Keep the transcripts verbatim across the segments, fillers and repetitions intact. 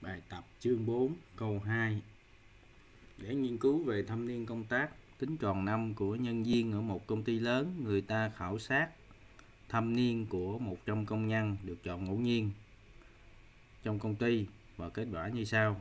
Bài tập chương bốn câu hai. Để nghiên cứu về thâm niên công tác tính tròn năm của nhân viên ở một công ty lớn, người ta khảo sát thâm niên của một trăm công nhân được chọn ngẫu nhiên trong công ty và kết quả như sau.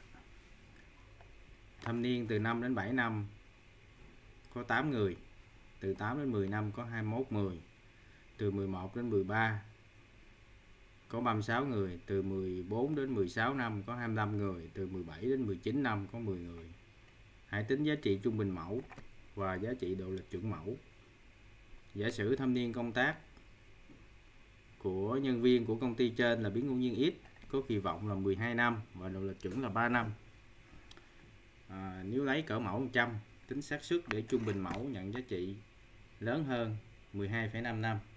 Thâm niên từ năm đến bảy năm có tám người, từ tám đến mười năm có hai mươi mốt người, từ mười một đến mười ba có ba mươi sáu người, từ mười bốn đến mười sáu năm có hai mươi lăm người, từ mười bảy đến mười chín năm có mười người. Hãy tính giá trị trung bình mẫu và giá trị độ lệch chuẩn mẫu. Giả sử thâm niên công tác của nhân viên của công ty trên là biến ngẫu nhiên X, có kỳ vọng là mười hai năm và độ lệch chuẩn là ba năm. À, nếu lấy cỡ mẫu một trăm, tính xác suất để trung bình mẫu nhận giá trị lớn hơn mười hai phẩy năm năm.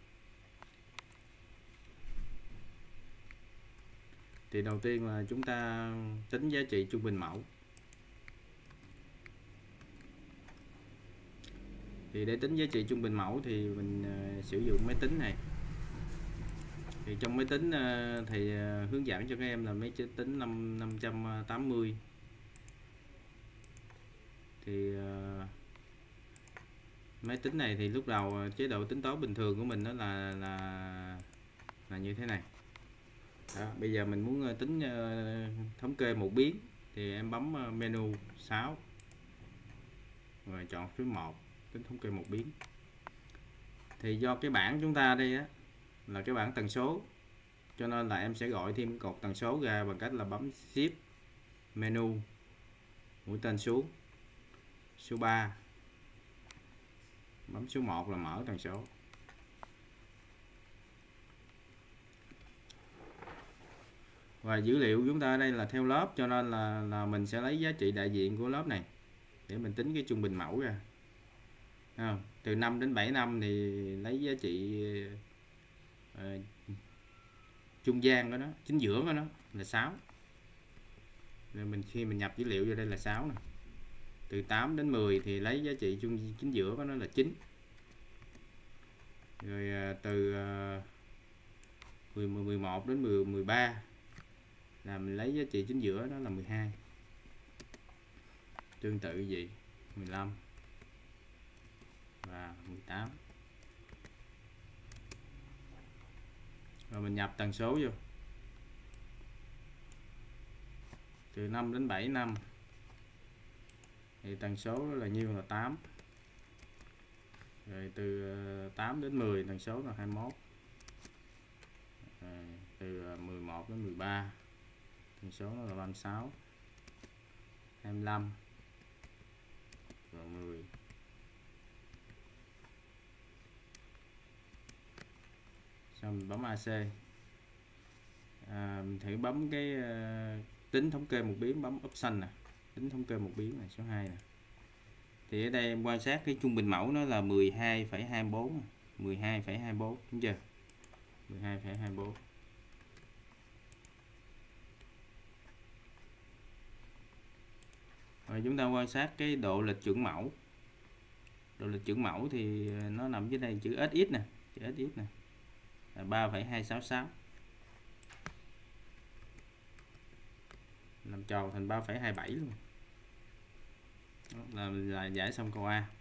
Thì đầu tiên là chúng ta tính giá trị trung bình mẫu. Thì để tính giá trị trung bình mẫu thì mình uh, sử dụng máy tính này. Thì trong máy tính uh, thì uh, hướng dẫn cho các em là máy tính năm trăm tám mươi. Thì uh, máy tính này thì lúc đầu chế độ tính toán bình thường của mình đó là là là như thế này. Đó, bây giờ mình muốn tính uh, thống kê một biến thì em bấm uh, menu sáu rồi chọn phím một, tính thống kê một biến. Thì do cái bảng chúng ta đây á là cái bảng tần số, cho nên là em sẽ gọi thêm cột tần số ra bằng cách là bấm Shift menu mũi tên xuống số ba, bấm số một là mở tần số. Và dữ liệu chúng ta đây là theo lớp, cho nên là là mình sẽ lấy giá trị đại diện của lớp này để mình tính cái trung bình mẫu ra. À, từ năm đến bảy năm thì lấy giá trị uh, trung gian của nó, chính giữa của nó là sáu. Rồi mình khi mình nhập dữ liệu vô đây là sáu này. Từ tám đến mười thì lấy giá trị trung chính giữa của nó là chín. Rồi uh, từ uh, mười một đến mười ba là mình lấy giá trị chính giữa đó là mười hai. Tương tự gì mười lăm và mười tám. Rồi mình nhập tần số vô. Từ năm đến bảy năm thì tần số là nhiêu là tám. Rồi từ tám đến mười tần số là hai mươi mốt. Rồi từ mười một đến mười ba tần số là ba mươi sáu, hai mươi lăm, rồi mười. Xong mình bấm a xê. À, mình thử bấm cái uh, tính thống kê một biến, bấm option nè, tính thống kê một biến này số hai nè. Thì ở đây em quan sát cái trung bình mẫu nó là mười hai phẩy hai mươi bốn, mười hai phẩy hai mươi bốn, đúng chưa? mười hai phẩy hai mươi bốn. Rồi chúng ta quan sát cái độ lệch chuẩn mẫu. Độ lệch chuẩn mẫu thì nó nằm dưới đây chữ ét ích nè, chữ ét ích nè. Là ba phẩy hai sáu sáu. Làm tròn thành ba phẩy hai bảy luôn. Đó, là là giải xong câu A.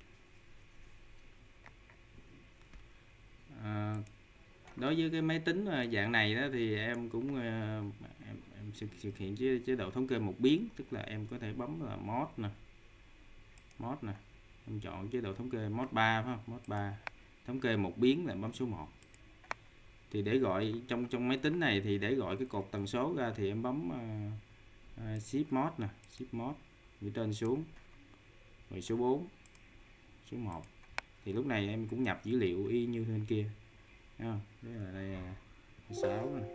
À, đối với cái máy tính dạng này đó thì em cũng em, em thực hiện chế, chế độ thống kê một biến, tức là em có thể bấm là mod nè, mod nè, em chọn chế độ thống kê mod ba, phải không? Mod ba, thống kê một biến là bấm số một. Thì để gọi trong trong máy tính này thì để gọi cái cột tần số ra thì em bấm uh, uh, shift mod nè, shift mod từ trên xuống, rồi số bốn, số một. Thì lúc này em cũng nhập dữ liệu y như bên kia. Thấy không? Đây là đây là sáu này.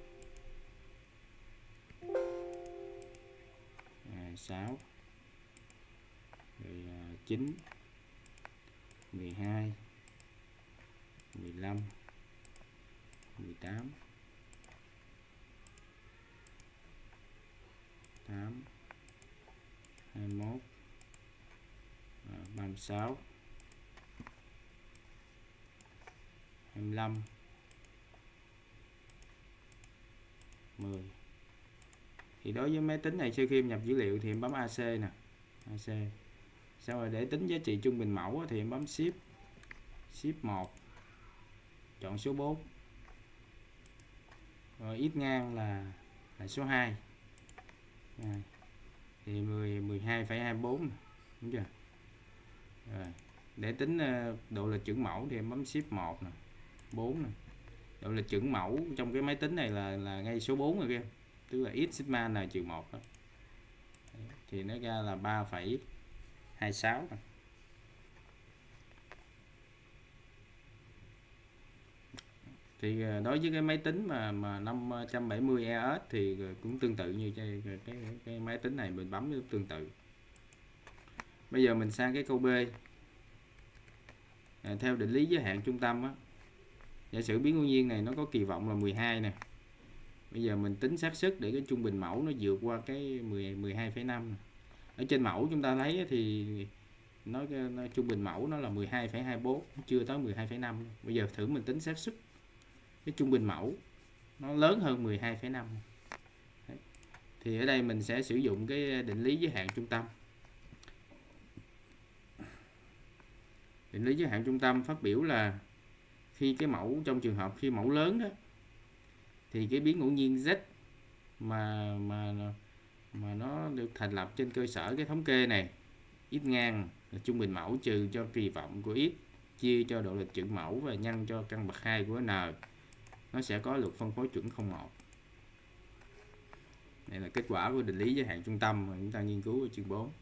À, sáu, rồi à, chín, mười hai, mười lăm, mười tám, tám, hai mươi mốt, à, ba mươi sáu, hai mươi lăm, mười. Thì đối với máy tính này sau khi em nhập dữ liệu thì em bấm a xê nè, a xê. Sau rồi để tính giá trị trung bình mẫu thì em bấm Shift Shift một, chọn số bốn. Rồi ít ngang là là số hai. À, thì mười mười hai phẩy hai bốn, đúng chưa? Rồi, để tính độ lệch chuẩn mẫu thì em bấm Shift một nè, bốn nè. Độ lệch chuẩn mẫu trong cái máy tính này là là ngay số bốn rồi kia, tức là x sigma n trừ một đó. Thì nó ra là ba phẩy hai sáu. Thì đối với cái máy tính mà mà năm trăm bảy mươi E S thì cũng tương tự như cái, cái, cái, cái máy tính này, mình bấm tương tự. Bây giờ mình sang cái câu B. À, theo định lý giới hạn trung tâm á, giả sử biến ngẫu nhiên này nó có kỳ vọng là mười hai nè. Bây giờ mình tính xác suất để cái trung bình mẫu nó vượt qua cái mười, mười hai phẩy năm. Ở trên mẫu chúng ta thấy thì nó, nó trung bình mẫu nó là mười hai phẩy hai bốn, chưa tới mười hai phẩy năm. Bây giờ thử mình tính xác suất cái trung bình mẫu nó lớn hơn mười hai phẩy năm. Thì ở đây mình sẽ sử dụng cái định lý giới hạn trung tâm. Định lý giới hạn trung tâm phát biểu là khi cái mẫu, trong trường hợp khi mẫu lớn đó, thì cái biến ngẫu nhiên Z mà mà mà nó được thành lập trên cơ sở cái thống kê này, x ngang là trung bình mẫu trừ cho kỳ vọng của x chia cho độ lệch chuẩn mẫu và nhân cho căn bậc hai của n, nó sẽ có luật phân phối chuẩn không một. Đây là kết quả của định lý giới hạn trung tâm mà chúng ta nghiên cứu ở chương bốn.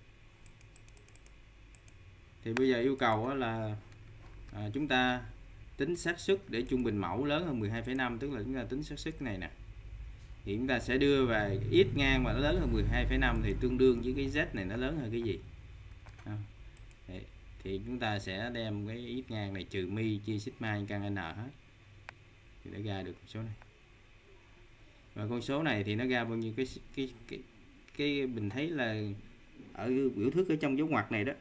Thì bây giờ yêu cầu là à, chúng ta tính xác suất để trung bình mẫu lớn hơn mười hai phẩy năm, tức là chúng ta tính xác suất này nè. Thì chúng ta sẽ đưa về x ngang mà nó lớn hơn mười hai phẩy năm thì tương đương với cái Z này nó lớn hơn cái gì. Đấy. Thì chúng ta sẽ đem cái x ngang này trừ mi chia sigma căn n hết. Thì để ra được con số này. Và con số này thì nó ra bao nhiêu? Cái cái cái cái mình thấy là ở biểu thức ở trong dấu ngoặc này đó.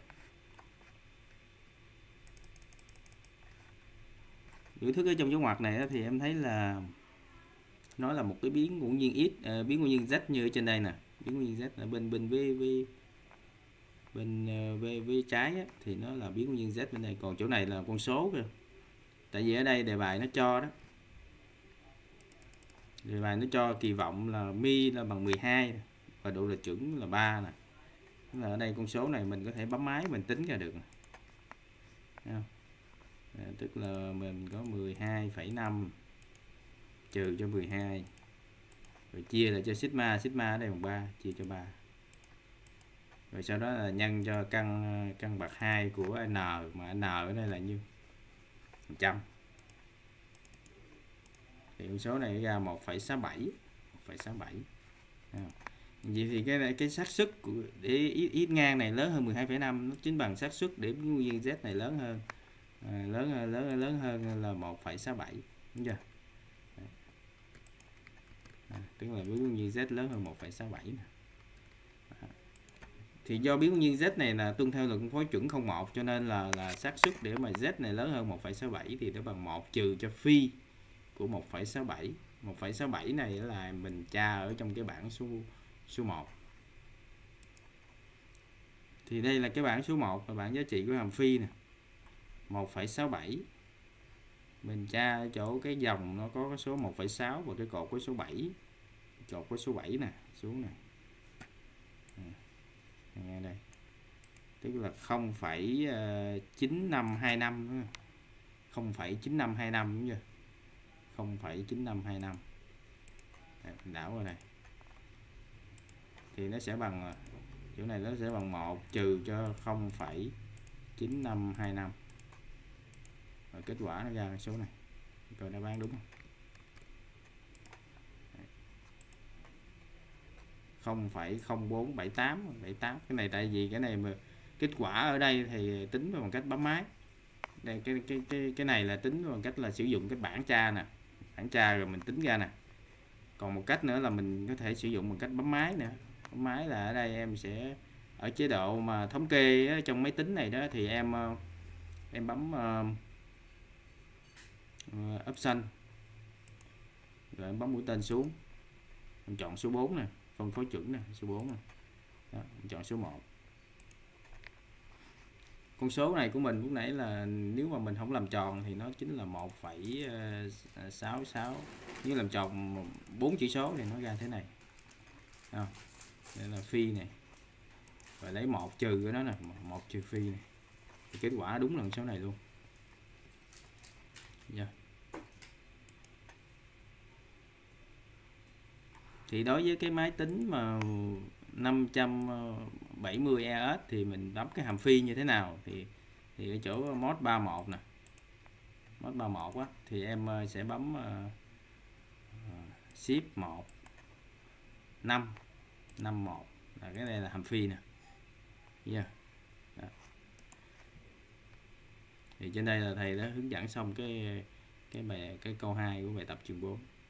Biểu thức ở trong dấu ngoặc này đó, thì em thấy là nó là một cái biến ngẫu nhiên x, à, biến ngẫu nhiên Z như ở trên đây nè, biến ngẫu nhiên Z ở bên bên với với bên với, với trái á, thì nó là biến ngẫu nhiên Z bên đây, còn chỗ này là con số kìa. Tại vì ở đây đề bài nó cho đó, đề bài nó cho kỳ vọng là mi là bằng mười hai và độ lệch chuẩn là ba nè. Là ở đây con số này mình có thể bấm máy mình tính ra được. Thấy à, tức là mình có mười hai phẩy năm trừ cho mười hai rồi chia lại cho sigma, sigma ở đây bằng ba, chia cho ba. Rồi sau đó là nhân cho căn căn bậc hai của n, mà n ở đây là nhiêu? một trăm. Thì con số này ra một phẩy sáu bảy, một phẩy sáu bảy. À. Vậy thì cái này, cái xác suất của để x ngang này lớn hơn mười hai phẩy năm nó chính bằng xác suất để biến ngẫu nhiên Z này lớn hơn à, lớn lớn lớn hơn là một phẩy sáu bảy, đúng chưa? À, tức là biến ngẫu nhiên Z lớn hơn một phẩy sáu bảy. À. Thì do biến ngẫu nhiên Z này là tuân theo luật phân phối chuẩn không một, cho nên là là xác suất để mà Z này lớn hơn một phẩy sáu bảy thì nó bằng một trừ cho phi của một phẩy sáu bảy. một phẩy sáu bảy này là mình tra ở trong cái bảng số số một. Thì đây là cái bảng số một là bảng giá trị của hàm phi nè. một phẩy sáu bảy. Mình tra ở chỗ cái dòng nó có cái số một phẩy sáu và cái cột có số bảy. Cột có số bảy nè, xuống nè. Nghe đây. Tức là không phẩy chín năm hai năm, không phẩy chín năm hai năm, đúng chưa? không phẩy chín năm hai năm. Đây, mình đảo vào đây. Thì nó sẽ bằng, chỗ này nó sẽ bằng một trừ cho không phẩy chín năm hai năm. Rồi kết quả nó ra cái số này. Coi đáp án đúng không? không phẩy không bốn bảy tám, bảy tám. Cái này tại vì cái này mà kết quả ở đây thì tính bằng cách bấm máy. Đây, cái cái cái cái này là tính bằng cách là sử dụng cái bảng tra nè, bảng tra rồi mình tính ra nè. Còn một cách nữa là mình có thể sử dụng bằng cách bấm máy nữa. Bấm máy là ở đây em sẽ ở chế độ mà thống kê á, trong máy tính này đó thì em em bấm uh, option rồi em bấm mũi tên xuống, em chọn số bốn nè. phân phối chuẩn nè, số bốn nè. Đó, chọn số một. Con số này của mình lúc nãy là nếu mà mình không làm tròn thì nó chính là một phẩy sáu sáu. Nếu làm tròn bốn chữ số thì nó ra thế này. À, đây là phi này. Và lấy một trừ của nó nè, một trừ phi này. Thì kết quả đúng là số này luôn. Yeah. Thì đối với cái máy tính mà năm trăm bảy mươi E S thì mình bấm cái hàm phi như thế nào, thì thì ở chỗ mod ba mươi mốt nè, mod ba mươi mốt á, thì em sẽ bấm uh, shift một năm năm một, là cái này là hàm phi nè. Yeah. Đó. Thì trên đây là thầy đã hướng dẫn xong cái cái bài cái câu hai của bài tập chương bốn.